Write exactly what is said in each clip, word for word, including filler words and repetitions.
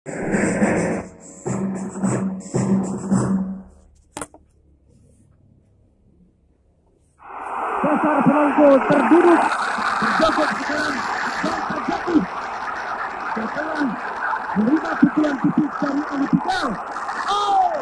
Cesar Polanco terduduk, terjatuh sekarang dan terjatuh setelah menerima pukulan tipis dari Ali Pikal. Oh!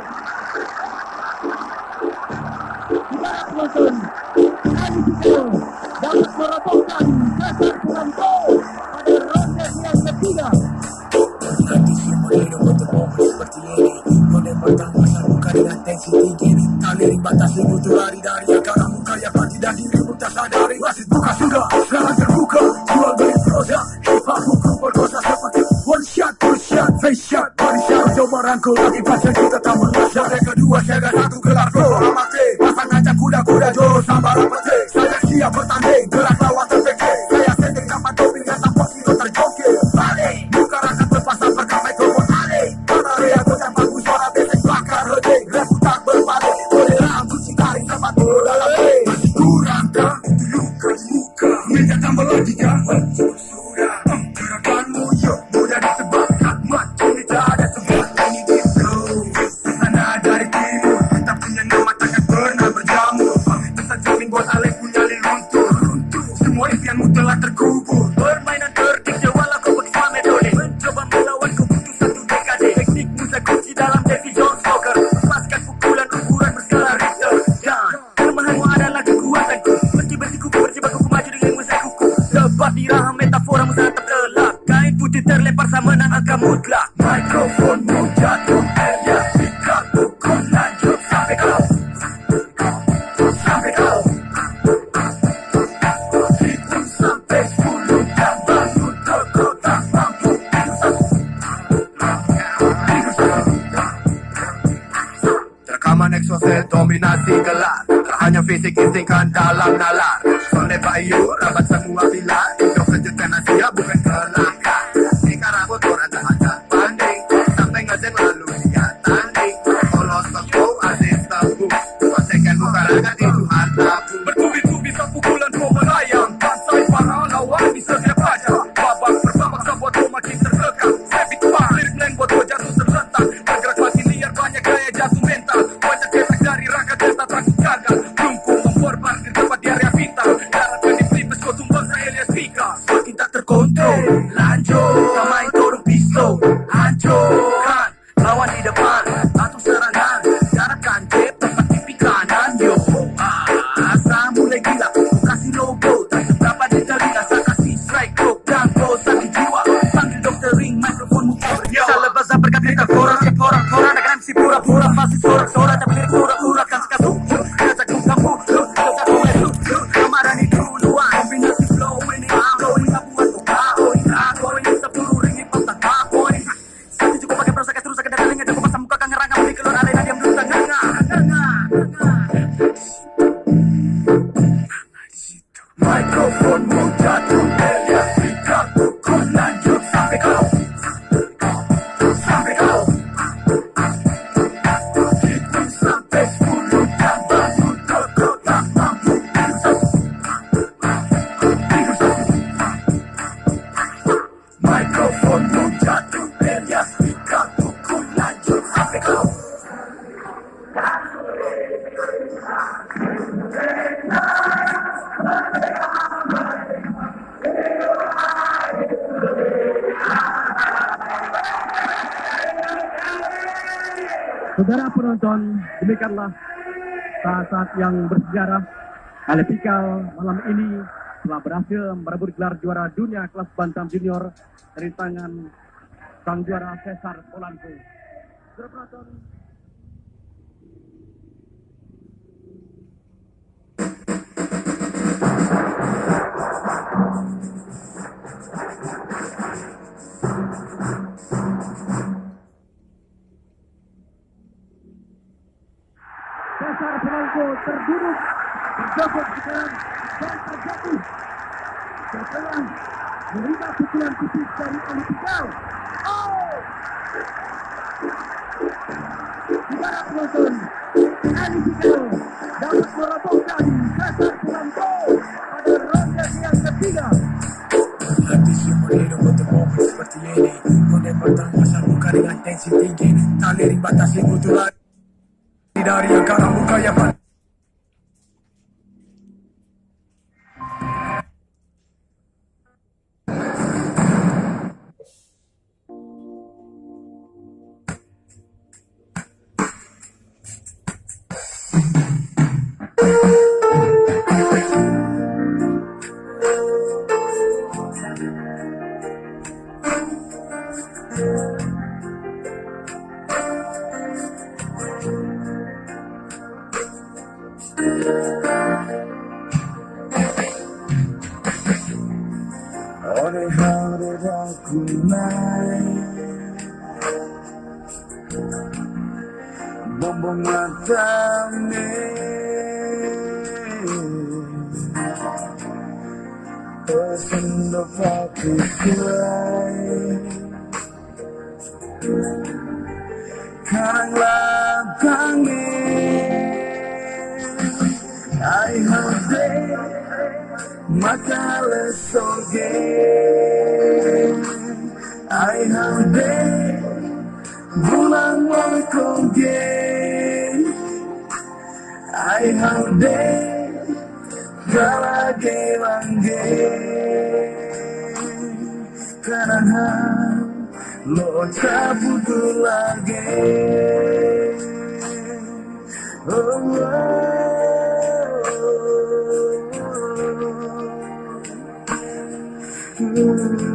Tidak penonton, Ali Pikal dapat merobohkan Cesar Polanco pada ronde yang ketiga. Hati semua hidup untuk momen seperti ini. Menembakkan masa muka dengan tensi tinggi. Tak lirik batas ibu tu lari dari akar muka yang pasti dan dirimu tak sadari. Masih buka sudah, sekarang terbuka. Jual beli prosa, hip-hop hukum berkosa seperti one shot, two shot, face shot, body shot. Coba rangkul lagi pasal kita tak merasa. Yang kedua saya satu gelar flow amate. Pasang ajak kuda-kuda joro sambar petik. Saya siap bertanding, gerak lawan terpekik. Saya setting tanpa doping dan tanpa kilo terjokir. Balik, buka rasa terpasang perkam mikrofon alik. Karena rea goyang bagus suara besek bakar heding. Repu tak berbalik, boleh rambut si tarik tempat dulu dalam hei. Masih kurang kah? Itu luka di muka. Minta tambah lagi kah? Hancur sudah, um, gerakanmu yuk. Mudah ditebak, hikmat cerita ada sebab ini disco. Sana dari timur, kita punya nama takkan pernah berjamur. Tersajamin buat alih punya liruntur. Semua impianmu telah terkubur. Permainan terkejut walau kau pakai semua metode. Mencoba melawan kau butuh satu dekade. Teknikmu saya kunci dalam Davy Jones Poker. Lepaskan pukulan ukuran berskala Richter. Dan kelemahanmu adalah kekuatanku. Meski bersikuku berjibaku ku maju dengan musik kuku. Sebab diraham metaforamu sangat tertelak. Kain putih terlempar sama dengan angka mutlak. Mikrofonmu jatuh Elia Pikal. Pukul lanjut sampai kau. Sampai kau. Hitung sampai sepuluh dan bangun kau tak mampu. Rekaman eksosel dominasi gelar. Tak hanya fisik instingkan dalam nalar. Soleh bayu rabat semua pilar. Indo kejutkan Asia bukan kelakar. Jika rambut orang tak ada banding. Sampai ngejeng lalu dia tanding. Polos teko asis tebus. Pastikan bukan ragat itu hartaku. Bertubi-tubi sang pukulan kau melayang. Bantai para lawan di setiap raja. Babak berbabak sebuat kau makin terkekang. Habit bang, lirik lain buat kau jatuh terlentak. Bergerak makin liar banyak gaya jatuh mental. Wajah cetak dari rangka delta takut gagal. Lumpur memperbar di tempat di area vital. Daratkan di flipes kau tumbang saya Elias Pika. Makin tak terkontrol. Lanjut, samain korung pistol. Hancurkan lawan di depan. Satu serangan, jarakkan jeb tempat pipi kanan. Yo, asa mulai gila. Ku kasih logo, tak seberapa di telinga. Saya kasih strike, rock, dan flow sakit jiwa. Panggil dokter ring, mikrofonmu bernyawa. Salah bahasa berkat metafora. Siap orang-orang akan M C pura-pura. Masih sorak-sorak, tapi lirik urat-urat. Kan sekatu, ngajak ku kamu. Dosa mulai lu, kamaran itu duluan. Kombinasi flow ini, flow ini tak buat kau kau. Kau ini sepuluh ring, ini pang tak kau. Satu cukup pakai proses terus akan datang. Ada ku pasang muka kang ngerang. Kamu dikelur alena diam dulu tak nganga. Nganga, nganga. Mikrofonmu jatuh Elia Pikal. Pukul lanjut sampai kau. Sampai kau. Hitung sampai sepuluh dan bangun kau tak mampu. Mikrofonmu jatuh Elia Pikal. Pukul lanjut sampai kau. Saudara penonton, demikianlah saat-saat yang bersejarah. Ali Pikal malam ini telah berhasil merebut gelar juara dunia kelas bantam junior dari tangan sang juara Cesar Polanco. Saudara penonton, Cesar Polanco terduduk, terjatuh sekarang dan terjatuh setelah menerima pukulan tipis dari Ali Pikal. Oh! Saudara penonton, Ali Pikal dapat merobohkan Cesar Polanco pada ronde yang ketiga. Hati semua hidup untuk momen seperti ini. Menembakkan masa muka dengan tensi tinggi, tak lirik batasi butuh lari dari akar muka yang paling. Oleh hari aku naik bombong matane Pesendo aku kuai Karang lapangi I have maka lesoge I have day bulan wangkoge I have day galage langge karena lo cabut lagi oh, oh. Mm-hmm.